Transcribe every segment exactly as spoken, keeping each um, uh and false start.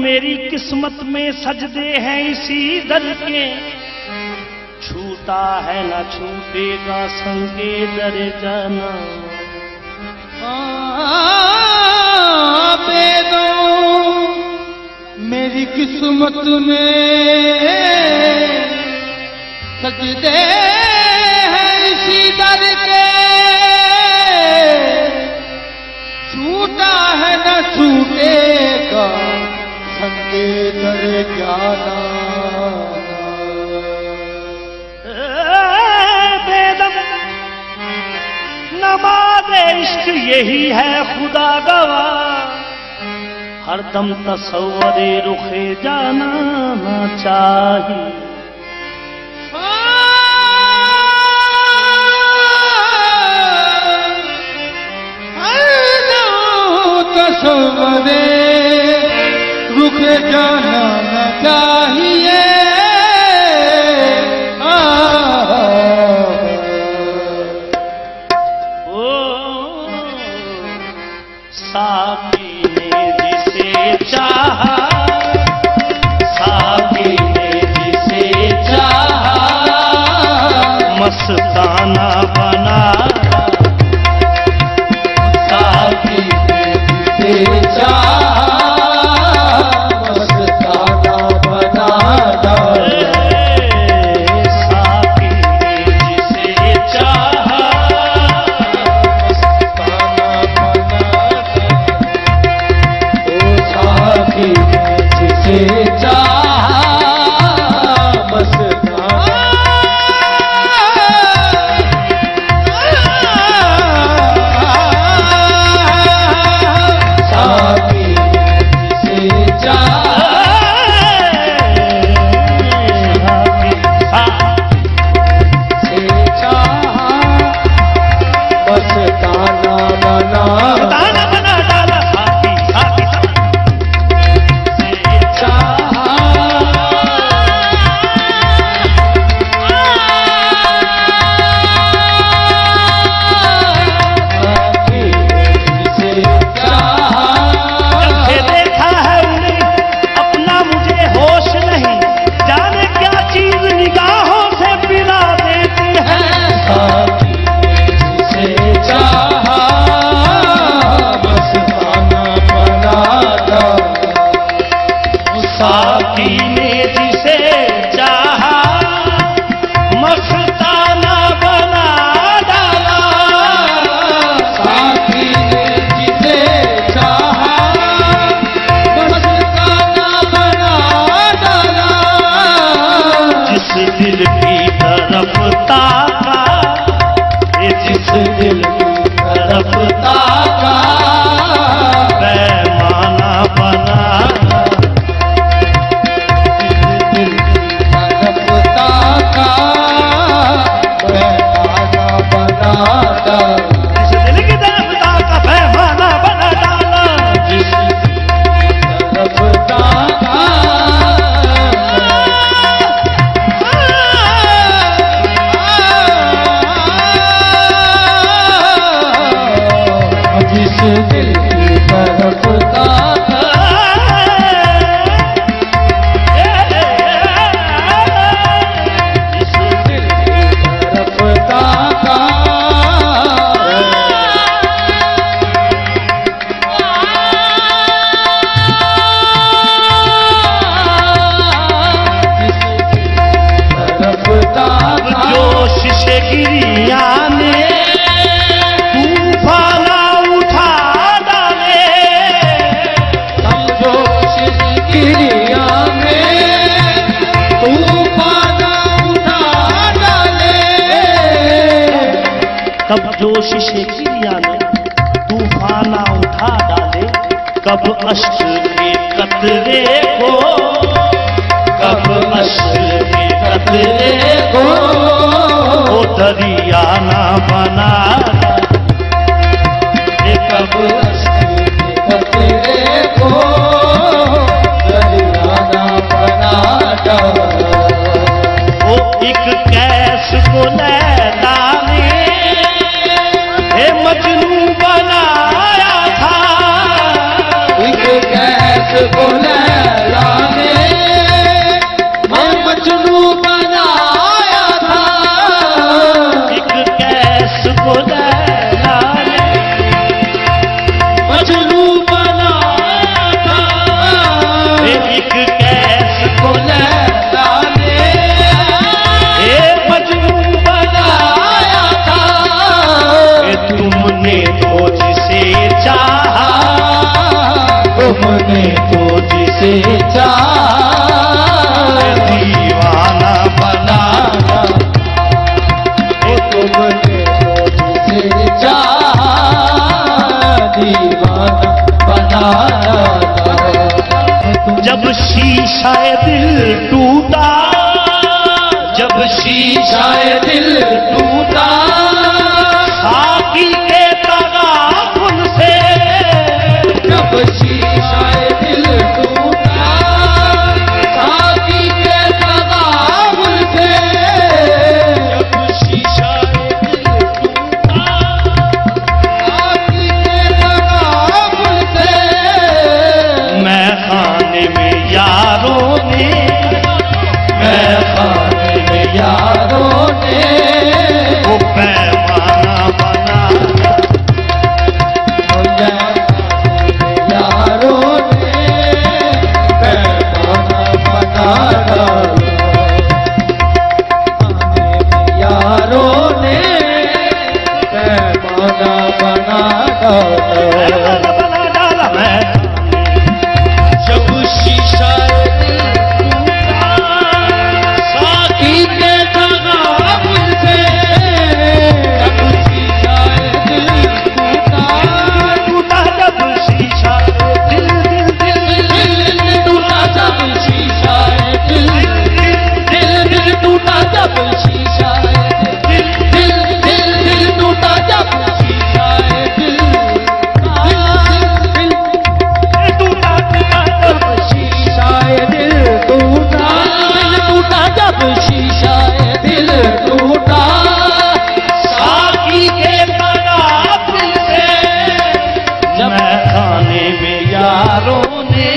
मेरी किस्मत में सजदे हैं इसी दर के, छूटा है ना छूटेगा संगे डरे जाना। बेदों मेरी किस्मत में सजदे हैं इसी दर के, छूटा है न छूटेगा संगे डरे जाना। बेदम नमाज़ इश्क यही है खुदा गवाह, हरदम तसव्वुरे रुखे जाना ना चाहिए। तसव्वुरे रुखे जाना ना चाहिए। साकी ने जिसे चाहा, साकी ने जिसे चाहा, मस्ताना बना। साकी ने जिसे चाहा, मस्ताना बना डाला। साकी ने जिसे चाहा, जिसे चाहा मस्ताना। साकी जिसे चाहा, जिसे चाहा मस्ताना बना। साकी ने जिसे चाहा, मस्ताना बना डाला। साकी ने जिसे चाहा, मस्ताना बना डाला। जिस दिल की तरफ ताका, जिस दिल की तरफ ताका, पैमाना बना। दिल की तरफ ताका, जिस दिल की तरफ ताका, जिस तरफ ताका। जोश से गिरिया ने कब जोश से गिरिया ने तूफाना उठा डाले, कब अश्क के कतरे को, कब अश्क के कतरे को वो दरिया ना बना। कब अश्क के कतरे को दरिया ना बना डाला। वो एक कैस को लैला ने मजनू बनाया था, एक कैस को लैला तुमने तो जिसे चाहा दीवाना बनाना, वो तुमने तो जिसे चाहा दीवाना बनाना। जब शीशा दिल टूटा, जब शीशा दिल टूटा साकी के तगाफुल से, जब शीशा दिल टूटा साकी के तगाफुल से, जब शीशा दिल टूटा साकी के तगाफुल से, मैं खाने में यारों ने, मैं खाने में यारों ने वो पैमाना बनाया, यारों ने पैमाना बना डाला, यारों ने पैमाना बना डाला। बना डाला मैं। जब शीशा दिल टूटा साकी के तगाफुल से, जब शीशा दिल टूटा टूटा जब शीशा दिल दिल दिल दिल दिल टूटा जब शीशा दिल दिल दिल टूटा जब शीशा दिल दिल दिल दिल टूटा जब शीशा दिल दिल टूटा टूटा जब शीशा दिल टूटा दिल टूटा जब शीशा दिल टूटा साकी के तगाफुल से, मैं खाने में यारों ने,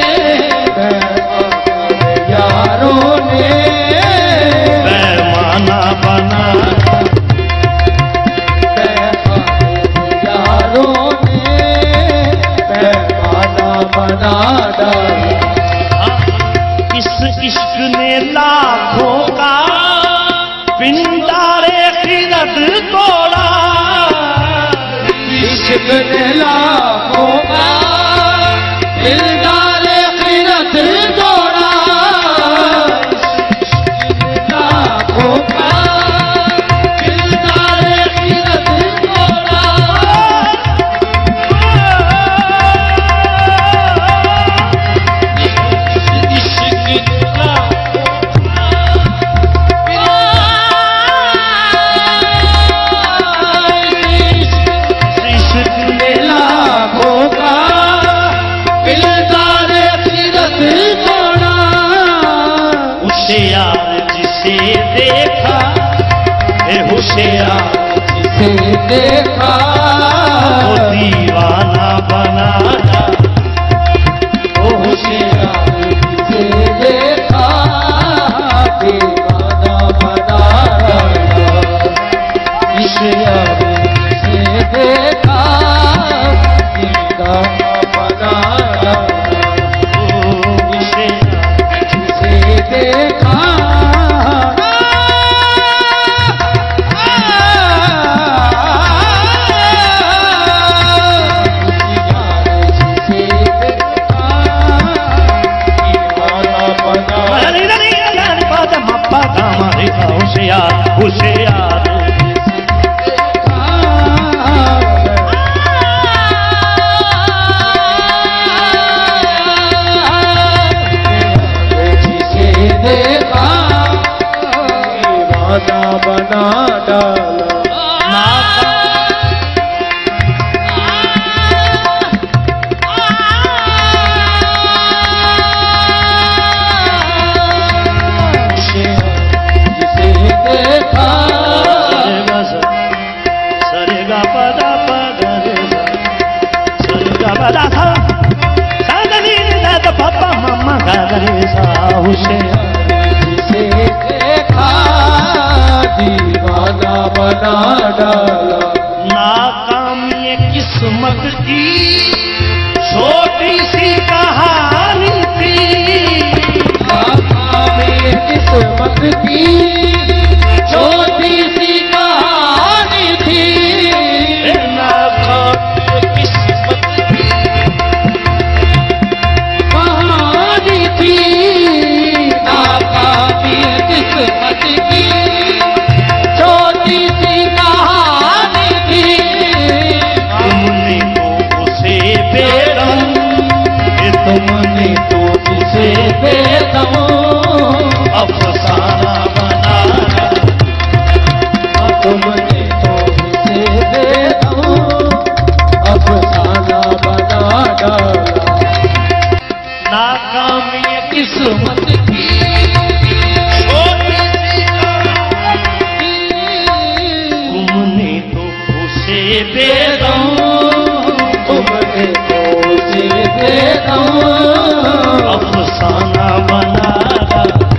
यारों ने पैमाना बना, यारों ने पैमाना बना डाला। इस इश्क ने लाखों का पिंडारे खिरद तोड़ा, इश्क ने लाखों का दिलदार खिरत तोड़ा, लाखों का दिलदार खिरत तोड़ा। इश्क ने इश्क ने लाखों का दिलदार खिरत तोड़ा। होशियार जिसे देखा, ए होशियार जिसे देखा वो दीवाना बनाया, ओ होशियार जिसे देखा दीवाना बना डाला। होशियार जिसे देखा दीवाना बना डाला। ओ होशियार जिसे देखा होशियार होशियार जिसे देखा दीवाना बना डाला। जिसे देखा दीवाना बना डाला। नाकामी किस्मत की छोटी सी कहानी थी, नाकामी किस्मत की छोटी सी कहानी थी। नाकामी किस्मत की दूं, तुमने तो से दे दूं, अफसाना बना